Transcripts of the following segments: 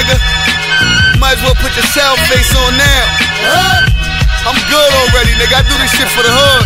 nigga. Might as well put your south face on now. I'm good already, nigga. I do this shit for the hood.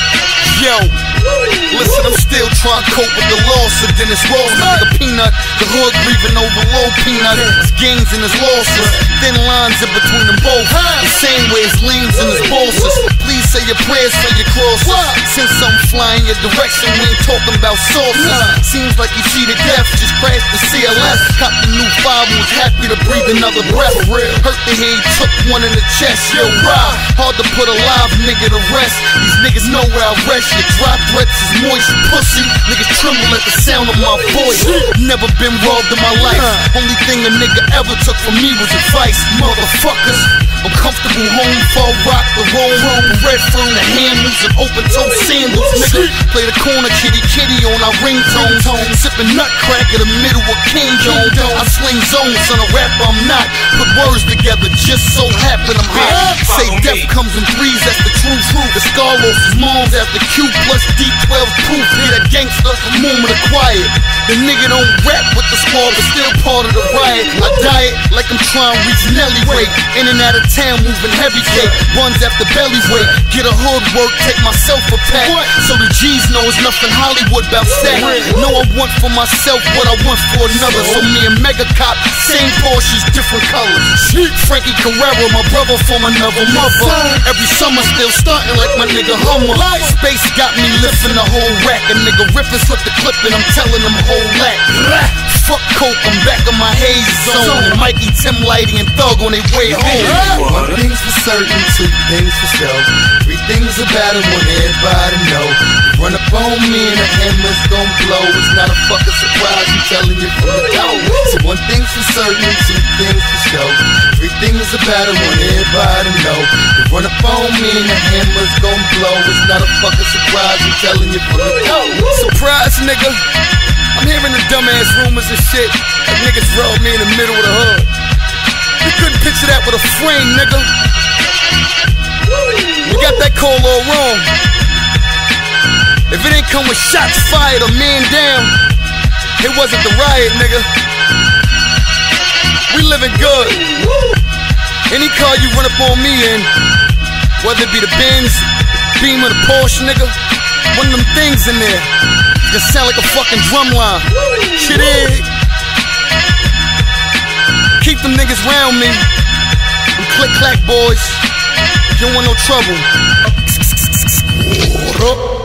Yo, listen, I'm still trying to cope with the loss of Dennis Ross. My nigga Peanut, the hood grieving over Lil Peanut. His gains and his losses, thin lines in between them both. The same way his lanes and his bosses. Please say your prayers for your crosses. Since I'm flying your direction, we ain't talking about sauces. Seems like you see the death, just crashed the CLS. Cop the new 5 and was happy to breathe another breath. Hurt the head, took one in the chest. Yo, ride, hard to put a live nigga to rest. These niggas know where I rest. Your dry threats is moist pussy. Niggas tremble at the sound of my voice. Never been robbed in my life. Only thing a nigga ever took from me was advice. Motherfuckers, I'm comfortable home, fall rock, the roll, red from the handles and open toe sandals. Nigga, play the corner kitty on our ringtone. Sipping nut crack in the middle of King Jones. I sling zones on a rapper, I'm not. Put words together, just so happen I'm hot. Say death comes in threes, that's the truth. The scar lost his moms after Q plus D12 proof. Hear that gangster, moment of quiet. The nigga don't rap with the squad, but still part of the riot. I diet like I'm trying to reach Nelly weight. In and out of town, moving heavy cake. Runs after belly weight. Get a hood work, take myself a pack. So the G's know it's nothing Hollywood about that. Know I want for myself what I want for another. So me and Mega Cop, same Porsches, different colors. Frankie Carrera, my brother from another mother. Every summer still stunting like my nigga Hummer. Space got me lifting the whole rack. A nigga ripping, slip the clip and I'm telling them whole lack. Fuck coke, I'm back in my haze zone. And Mikey, Tim Lighty, and Thug on their way home. One thing's for certain, 2 things for sure. 3 things about it, want everybody know. You run up on me and the hammer's gon' blow. It's not a fucking surprise, I'm telling you from the go. So 1 thing's for certain, 2 things for sure. 3 things about it, want everybody know. You run up on me and the hammer's gon' blow. It's not a fucking surprise, I'm telling you from the go. Surprise, nigga. I'm hearing the dumbass rumors and shit. Like niggas robbed me in the middle of the hood. You couldn't picture that with a frame, nigga. You got that call all wrong. If it ain't come with shots fired or man down, it wasn't the riot, nigga. We living good. Any car you run up on me in, whether it be the Benz, Beam, or the Porsche, nigga, one of them things in there, it sound like a fucking drum line. Shit is. Keep them niggas round me. Them click clack boys. You don't want no trouble.